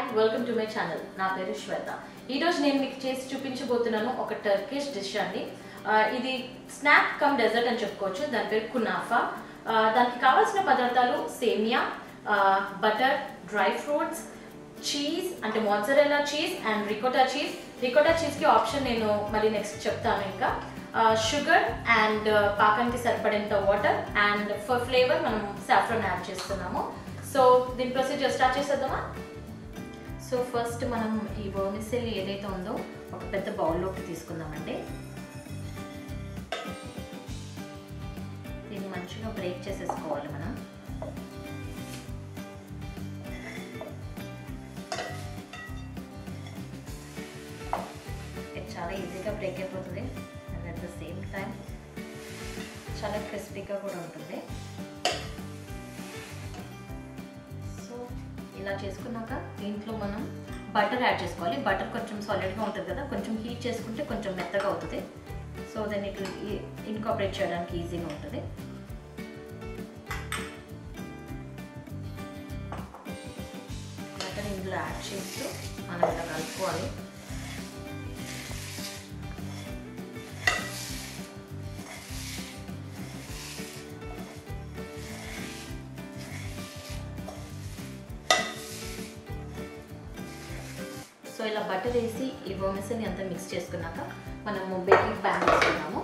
Welcome to my channel. నా పేరు శ్వేత. ఈరోజు నేను మీకు చేసి చూపించబోతున్నాను ఒక టర్కిష్ డిష్ అండి. ఇది స్నాక్ కమ్ డెజర్ట్ అని చెప్పుకోవచ్చు. దాని పేరు కునాఫా. దానికి కావాల్సిన పదార్థాలు సేమియా, బటర్, డ్రై ఫ్రూట్స్, చీజ్ అంటే mozzarella cheese and ricotta cheese. Ricotta చీజ్కి ఆప్షన్ నేను మళ్ళీ నెక్స్ట్ చెప్తాను. ఇంకా షుగర్ అండ్ పాకానికి సరిపడేంత వాటర్ అండ్ ఫర్ ఫ్లేవర్ మనం సాఫ్రాన్ యాడ్ చేస్తున్నాము. సో దీని ప్రొసీజర్ స్టార్ట్ చేసేద్దామా? సో ఫస్ట్ మనం ఈ వర్మిసెల్లి ఏదైతే ఉందో ఒక పెద్ద బౌల్లోకి తీసుకుందామండి. దీన్ని మంచిగా బ్రేక్ చేసేసుకోవాలి మనం. ఇది చాలా ఈజీగా బ్రేక్ అయిపోతుంది and at the same time చాలా క్రిస్పీగా కూడా ఉంటుంది. ఇలా చేసుకున్నాక దీంట్లో మనం బటర్ యాడ్ చేసుకోవాలి. బటర్ కొంచెం సాలిడ్గా ఉంటుంది కదా, కొంచెం హీట్ చేసుకుంటే కొంచెం మెత్తగా అవుతుంది. సో దాన్ని ఇట్లా ఇన్కాపరేట్ చేయడానికి ఈజీగా ఉంటుంది. బటర్ ఇందులో యాడ్ చేస్తూ మనం ఇలా కలుపుకోవాలి. సో ఇలా బటర్ వేసి ఈ వర్మిసెల్ని అంతా మిక్స్ చేసుకున్నాక మనము బేకింగ్ ప్యాన్ తీసుకున్నాము.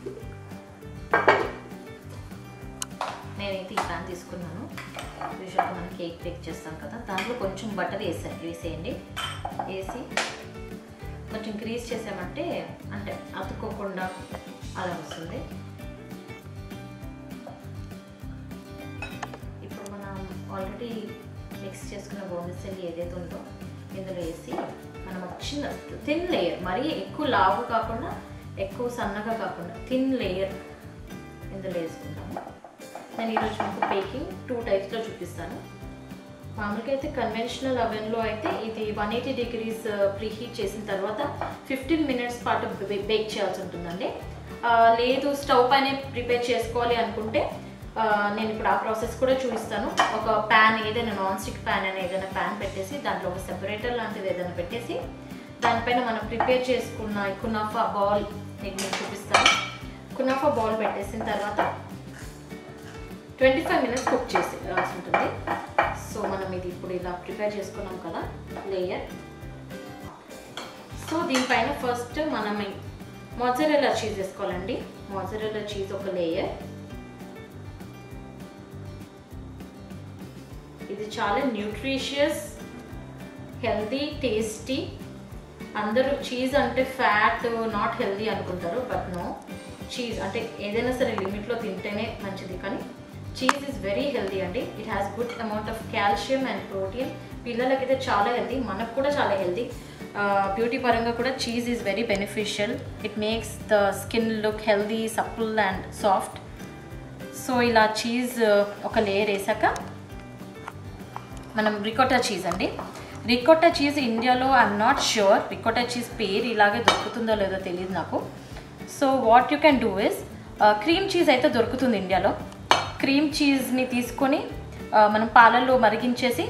నేనైతే ఈ ప్యాన్ తీసుకున్నాను. యూజువల్గా మనం కేక్ బేక్ చేస్తాం కదా, దాంట్లో కొంచెం బటర్ వేసేయండి. వేసి కొంచెం గ్రీస్ చేసామంటే అంటే అతుక్కోకుండా అలా వస్తుంది. ఇప్పుడు మనం ఆల్రెడీ మిక్స్ చేసుకున్న వర్మిసెల్లి ఏదైతే ఉందో ఇందులో వేసి మనం ఒక చిన్న థిన్ లేయర్, మరీ ఎక్కువ లావు కాకుండా ఎక్కువ సన్నగా కాకుండా థిన్ లేయర్ ఇందులో వేసుకుంటాము. నేను ఈరోజు మీకు బేకింగ్ 2 టైప్స్లో చూపిస్తాను. మామూలుగా అయితే కన్వెన్షనల్ అవెన్లో అయితే ఇది 180 degrees ప్రీహీట్ చేసిన తర్వాత 15 minutes పాటు బేక్ చేయాల్సి ఉంటుందండి. లేదు స్టవ్ పైన ప్రిపేర్ చేసుకోవాలి అనుకుంటే నేను ఇప్పుడు ఆ ప్రాసెస్ కూడా చూపిస్తాను. ఒక ప్యాన్ ఏదైనా నాన్ స్టిక్ ప్యాన్ అని ఏదైనా ప్యాన్ పెట్టేసి దాంట్లో ఒక సెపరేటర్ లాంటిది ఏదైనా పెట్టేసి దానిపైన మనం ప్రిపేర్ చేసుకున్న కునాఫా బౌల్ నేను చూపిస్తాను. కునాఫా బౌల్ పెట్టేసిన తర్వాత 25 minutes కుక్ చేసి రాసి ఉంటుంది. సో మనం ఇది ఇప్పుడు ఇలా ప్రిపేర్ చేసుకున్నాం కదా లేయర్. సో దీనిపైన ఫస్ట్ మనం మోజరెల్లా చీజ్ వేసుకోవాలండి. మోజరెల్లా చీజ్ ఒక లేయర్. ఇది చాలా న్యూట్రిషియస్, హెల్దీ, టేస్టీ. అందరూ చీజ్ అంటే ఫ్యాట్, నాట్ హెల్దీ అనుకుంటారు, బట్ నో, చీజ్ అంటే ఏదైనా సరే లిమిట్లో తింటేనే మంచిది. కానీ చీజ్ ఈజ్ వెరీ హెల్దీ అండి. It has good amount of calcium and protein. పిల్లలకైతే చాలా హెల్దీ, మనకు కూడా చాలా హెల్దీ. బ్యూటీ పరంగా కూడా cheese is very beneficial. It makes the skin look healthy, supple and soft. So ఇలా చీజ్ ఒక లేయర్ వేసాక మనం రికోటా చీజ్ అండి. రికోటా చీజ్ ఇండియాలో I'm not sure, ricotta cheese పేరు ఇలాగే దొరుకుతుందో లేదో తెలియదు నాకు. So what you can do is, cream cheese అయితే దొరుకుతుంది ఇండియాలో. క్రీమ్ చీజ్ని తీసుకొని మనం పాలల్లో మరిగించేసి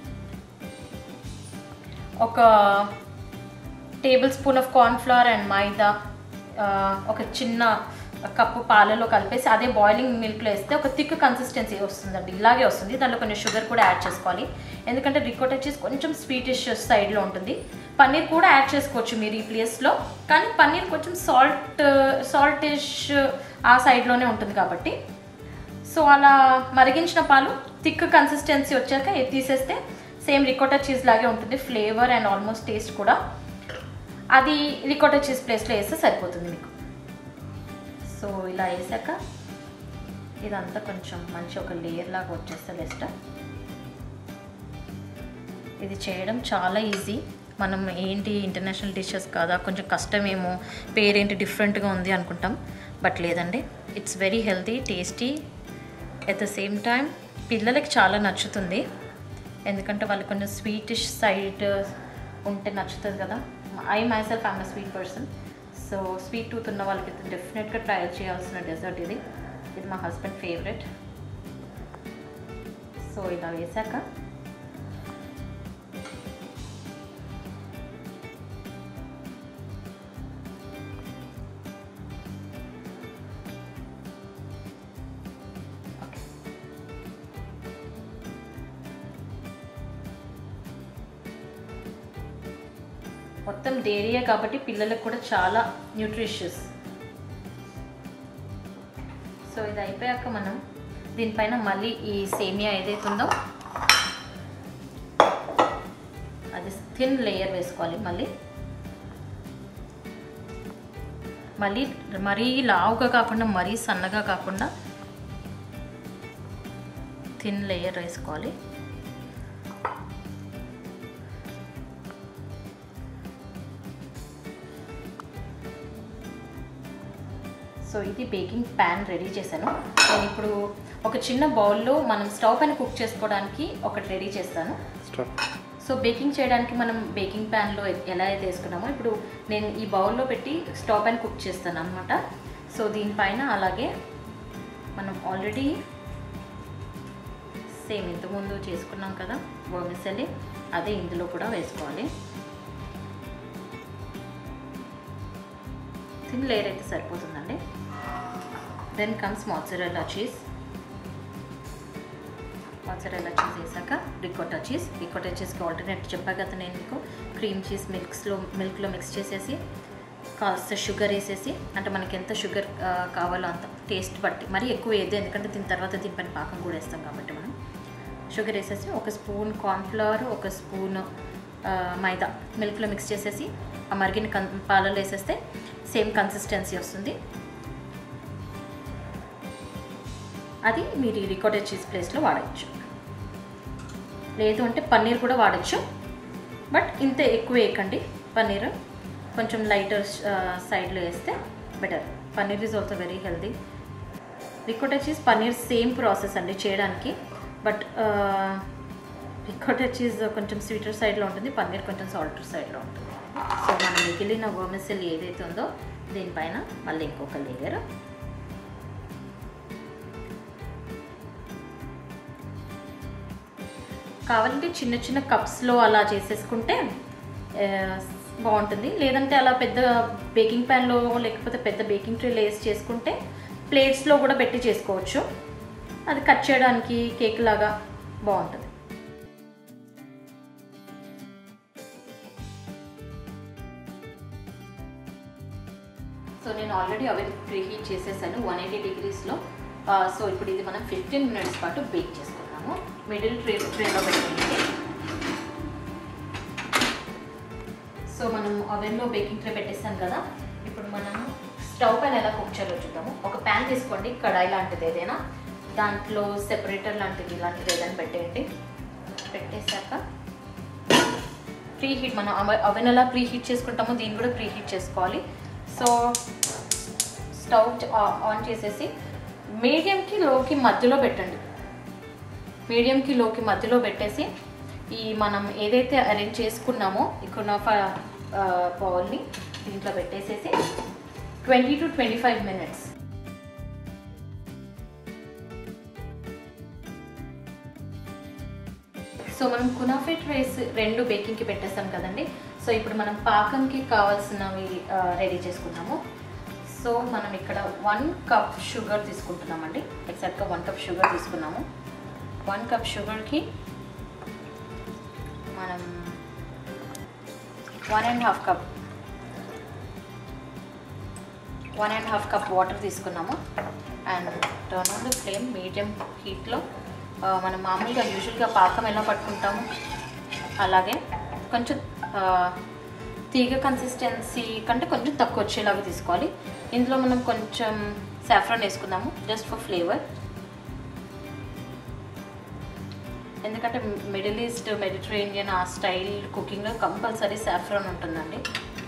ఒక tablespoon of cornflour and maida ఒక చిన్న కప్పు పాలలో కలిపేసి అదే బాయిలింగ్ మిల్క్లో వేస్తే ఒక థిక్ కన్సిస్టెన్సీ వస్తుందండి. ఇలాగే వస్తుంది. దాంట్లో కొంచెం షుగర్ కూడా యాడ్ చేసుకోవాలి, ఎందుకంటే రికోటా చీజ్ కొంచెం స్వీటిష్ సైడ్లో ఉంటుంది. పన్నీర్ కూడా యాడ్ చేసుకోవచ్చు మీరు ఈ ప్లేస్లో, కానీ పన్నీర్ కొంచెం సాల్టిష్ ఆ సైడ్లోనే ఉంటుంది కాబట్టి. సో అలా మరిగించిన పాలు థిక్ కన్సిస్టెన్సీ వచ్చాక తీసేస్తే సేమ్ రికోటా చీజ్ లాగే ఉంటుంది, ఫ్లేవర్ అండ్ ఆల్మోస్ట్ టేస్ట్ కూడా. అది రికోటా చీజ్ ప్లేస్లో వేస్తే సరిపోతుంది మీకు. సో ఇలా వేసాక ఇదంతా కొంచెం మంచి ఒక లేయర్ లాగా వచ్చేస్తే బెస్ట్. ఇది చేయడం చాలా ఈజీ. మనం ఏంటి ఇంటర్నేషనల్ డిషెస్ కాదా, కొంచెం కష్టమేమో, పేరేంటి డిఫరెంట్గా ఉంది అనుకుంటాం, బట్ లేదండి. It's very healthy, tasty, at the same time పిల్లలకి చాలా నచ్చుతుంది, ఎందుకంటే వాళ్ళు కొంచెం స్వీటిష్ సైడ్ ఉంటే నచ్చుతుంది కదా. I myself I'm a sweet person. So sweet tooth ఉన్న వాళ్ళకి డెఫినెట్గా ట్రై చేయాల్సిన డెజర్ట్ ఇది. మా హస్బెండ్ ఫేవరెట్. సో ఇలా వేసాక మొత్తం డైరీయే కాబట్టి పిల్లలకు కూడా చాలా న్యూట్రిషియస్. సో ఇది అయిపోయాక మనం దీనిపైన మళ్ళీ ఈ సేమియా ఏదైతే ఉందో అది థిన్ లేయర్ వేసుకోవాలి. మళ్ళీ మరీ లావుగా కాకుండా మరీ సన్నగా కాకుండా థిన్ లేయర్ వేసుకోవాలి. సో ఇది బేకింగ్ ప్యాన్ రెడీ చేశాను. నేను ఇప్పుడు ఒక చిన్న బౌల్లో మనం స్టవ్ పైన కుక్ చేసుకోవడానికి ఒకటి రెడీ చేస్తాను. సో బేకింగ్ చేయడానికి మనం బేకింగ్ ప్యాన్లో ఎలా అయితే వేసుకున్నామో ఇప్పుడు నేను ఈ బౌల్లో పెట్టి స్టవ్ పైన కుక్ చేస్తాను అనమాట. సో దీనిపైన అలాగే మనం ఆల్రెడీ సేమ్ ఇంతకుముందు చేసుకున్నాం కదా వర్మిసెల్లి, అదే ఇందులో కూడా వేసుకోవాలి. థిన్ లేయర్ అయితే సరిపోతుందండి. Then comes mozzarella cheese. Mozzarella cheese వేసాక రికోటా చీజ్కి ఆల్టర్నేట్ చెప్పా కదా నేను మీకు, క్రీమ్ చీజ్ మిల్క్లో మిక్స్ చేసేసి కాస్త షుగర్ వేసేసి, అంటే మనకి ఎంత షుగర్ కావాలో అంత టేస్ట్ బట్టి, మరీ ఎక్కువ వేయద్దు ఎందుకంటే దీని తర్వాత దీనిపైన పాకం కూడా వేస్తాం కాబట్టి మనం షుగర్ వేసేసి ఒక స్పూన్ కార్న్ఫ్లవర్, ఒక స్పూన్ మైదా మిల్క్లో మిక్స్ చేసేసి ఆ మరిగిన పాలలో వేసేస్తే సేమ్ కన్సిస్టెన్సీ వస్తుంది. అది మీరు రికోటా చీజ్ ప్లేస్లో వాడచ్చు, లేదు అంటే పన్నీర్ కూడా వాడచ్చు. బట్ ఇంత ఎక్కువ వేయకండి, పన్నీర్ కొంచెం లైటర్ సైడ్లో వేస్తే better. Paneer is also very healthy. Ricotta cheese paneer same process అండి చేయడానికి, బట్ రికోటా చీజ్ కొంచెం స్వీటర్ సైడ్లో ఉంటుంది, పన్నీర్ కొంచెం సాల్టర్ సైడ్లో ఉంటుంది. సో మనం మిగిలిన వర్మిసెల్లి ఏదైతే ఉందో దీనిపైన మళ్ళీ ఇంకొక లేయర్. కావాలంటే చిన్న చిన్న కప్స్లో అలా చేసేసుకుంటే బాగుంటుంది, లేదంటే అలా పెద్ద బేకింగ్ ప్యాన్లో లేకపోతే పెద్ద బేకింగ్ ట్రేలో వేసి చేసుకుంటే ప్లేట్స్లో కూడా పెట్టి చేసుకోవచ్చు. అది కట్ చేయడానికి కేక్ లాగా బాగుంటుంది. సో నేను ఆల్రెడీ అవెన్ ప్రీహీట్ చేసేసాను 180 degreesలో. సో ఇప్పుడు ఇది మనం 15 minutes పాటు బేక్ చేసుకుందాము. మిడిల్ ట్రేలో పెట్టుకుంటే సో మనం అవెన్లో బేకింగ్ ట్రే పెట్టేసాం కదా. ఇప్పుడు మనం స్టవ్ పైన ఎలా కుక్ చేయాలో చూద్దాము. ఒక ప్యాన్ తీసుకోండి, కడాయి లాంటిది ఏదైనా, దాంట్లో సెపరేటర్ లాంటిది ఇలాంటిది ఏదైనా పెట్టేయండి. పెట్టేశాక ప్రీ హీట్, మనం అవెన్ ఎలా ప్రీ హీట్ చేసుకుంటామో దీన్ని కూడా ప్రీ హీట్ చేసుకోవాలి. సో స్టవ్ ఆన్ చేసేసి మీడియంకి లోకి మధ్యలో పెట్టండి. మీడియంకి లోకి మధ్యలో పెట్టేసి ఈ మనం ఏదైతే అరేంజ్ చేసుకున్నామో ఈ కునాఫా బౌల్ని దీంట్లో పెట్టేసేసి 20 to 25 minutes. సో మనం కునాఫా ట్రేస్ 2 బేకింగ్కి పెట్టేస్తాం కదండి. సో ఇప్పుడు మనం పాకంకి కావాల్సినవి రెడీ చేసుకున్నాము. సో మనం ఇక్కడ 1 cup షుగర్ తీసుకుంటున్నామండి. ఎగ్జాక్ట్గా 1 cup షుగర్ తీసుకున్నాము. 1 cup షుగర్కి మనం 1.5 cup వాటర్ తీసుకున్నాము. And turn on the flame medium హీట్లో. మనం మామూలుగా యూజువల్గా పాకం ఎలా పట్టుకుంటాము అలాగే కొంచెం తీగ కన్సిస్టెన్సీ కంటే కొంచెం తక్కువ వచ్చేలాగా తీసుకోవాలి. ఇందులో మనం కొంచెం సాఫ్రాన్ వేసుకుందాము జస్ట్ ఫర్ ఫ్లేవర్. ఎందుకంటే మిడిల్ ఈస్ట్ మెడిటరేనియన్ ఆ స్టైల్ కుకింగ్లో కంపల్సరీ సాఫ్రాన్ ఉంటుందండి.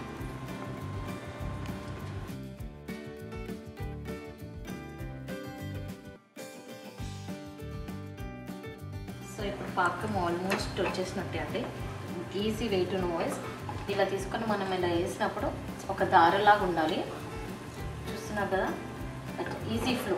సో ఇప్పుడు పాకం ఆల్మోస్ట్ వచ్చేసినట్టే అండి. Easy way to know is ఇలా తీసుకొని మనం ఇలా వేసినప్పుడు ఒక దారలాగా ఉండాలి. చూస్తున్నారు కదా, ఈజీ ఫ్లో.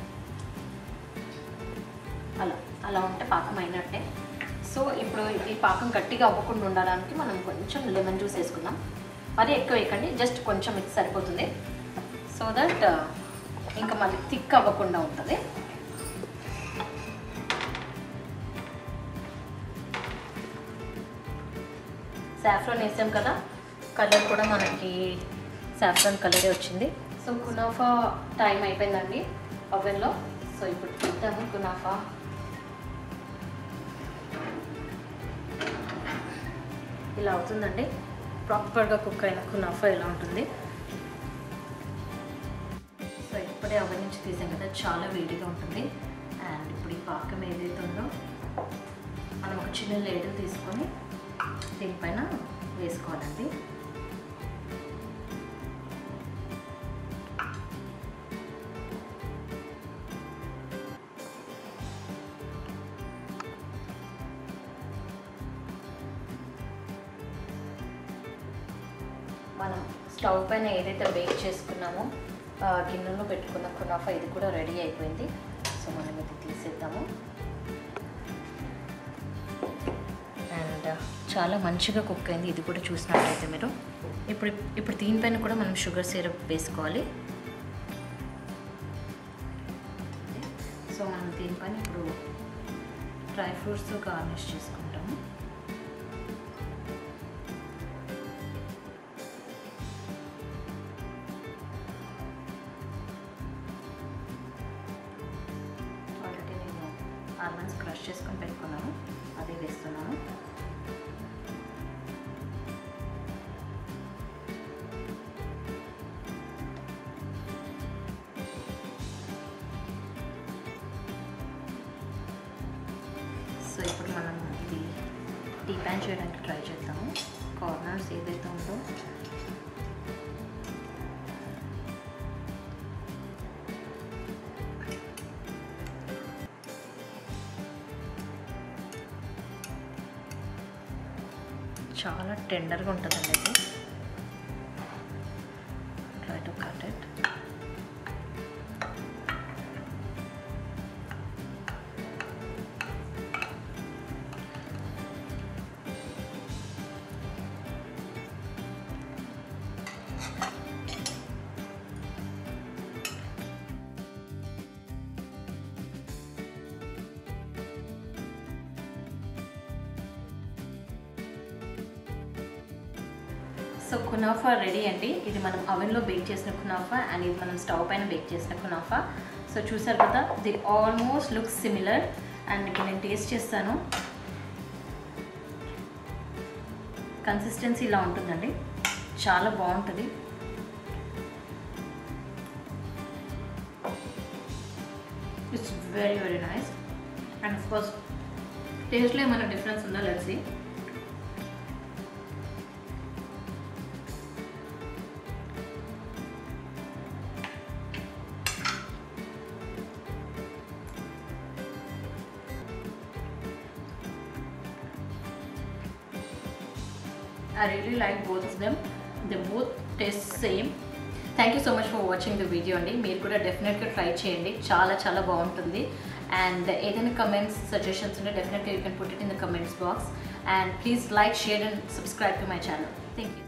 అలా ఉంటే పాకం అయినట్టే. సో ఇప్పుడు ఈ పాకం గట్టిగా అవ్వకుండా ఉండడానికి మనం కొంచెం లెమన్ జ్యూస్ వేసుకుందాం. మరీ ఎక్కువ వేయకండి, జస్ట్ కొంచెం ఇది సరిపోతుంది. సో దట్ ఇంకా మళ్ళీ థిక్ అవ్వకుండా ఉంటుంది. సాఫ్రాన్ వేసాం కదా, కలర్ కూడా మనకి సాఫ్రాన్ కలరే వచ్చింది. సో కునాఫా టైం అయిపోయిందండి ఓవెన్లో. సో ఇప్పుడు చూద్దాము కునాఫా. ఇలా అవుతుందండి. ప్రాపర్గా కుక్ అయిన కునాఫా ఇలా ఉంటుంది. సో ఇప్పుడే ఓవెన్ నుంచి తీసాం కదా, చాలా వేడిగా ఉంటుంది. అండ్ ఇప్పుడు ఈ పాకం ఏదైతే ఉందో మనం ఒక చిన్న లేడల్ తీసుకొని దీనిపైన వేసుకోవాలండి. మనం స్టవ్ పైన ఏదైతే బేక్ చేసుకున్నామో గిన్నెలో పెట్టుకున్న కునాఫా ఇది కూడా రెడీ అయిపోయింది. సో మనం ఇది తీసేద్దాము. అండ్ చాలా మంచిగా కుక్ అయింది. ఇది కూడా చూసినట్లయితే మీరు ఇప్పుడు దీనిపైన కూడా మనం షుగర్ సిరప్ వేసుకోవాలి. సో మనం దీనిపైన ఇప్పుడు డ్రై ఫ్రూట్స్ గార్నిష్ చేసుకుంటాము. ఆల్మండ్స్ క్రష్ చేసుకొని పెట్టుకున్నాను, అదే వేస్తున్నాను. సో ఇప్పుడు మనం ఇది టీ ప్యాన్ చేయడానికి ట్రై చేద్దాము. కార్నర్స్ ఏదైతే ఉందో చాలా టెండర్గా ఉంటుందండి ఇది. Try to cut it. So kunafa ready అండి. ఇది మనం అవెన్లో బేక్ చేసిన కునాఫా అండ్ ఇది మనం స్టవ్ పైన బేక్ చేసిన కునాఫా. సో చూసారు కదా, the almost looks similar. And ఇప్పుడు నేను టేస్ట్ చేస్తాను. కన్సిస్టెన్సీ ఇలా ఉంటుందండి, చాలా బాగుంటుంది. It's very very nice. And of course టేస్ట్లో ఏమైనా డిఫరెన్స్ ఉందా let's see. I really like both of them. They both taste same. Thank you so much for watching the video అండి. మీరు కూడా డెఫినెట్గా ట్రై చేయండి, చాలా చాలా బాగుంటుంది. అండ్ ఏదైనా కమెంట్స్ సజెషన్స్ ఉంటే డెఫినెట్గా you can put it in the comments box. And please like, share and subscribe to my channel. Thank you.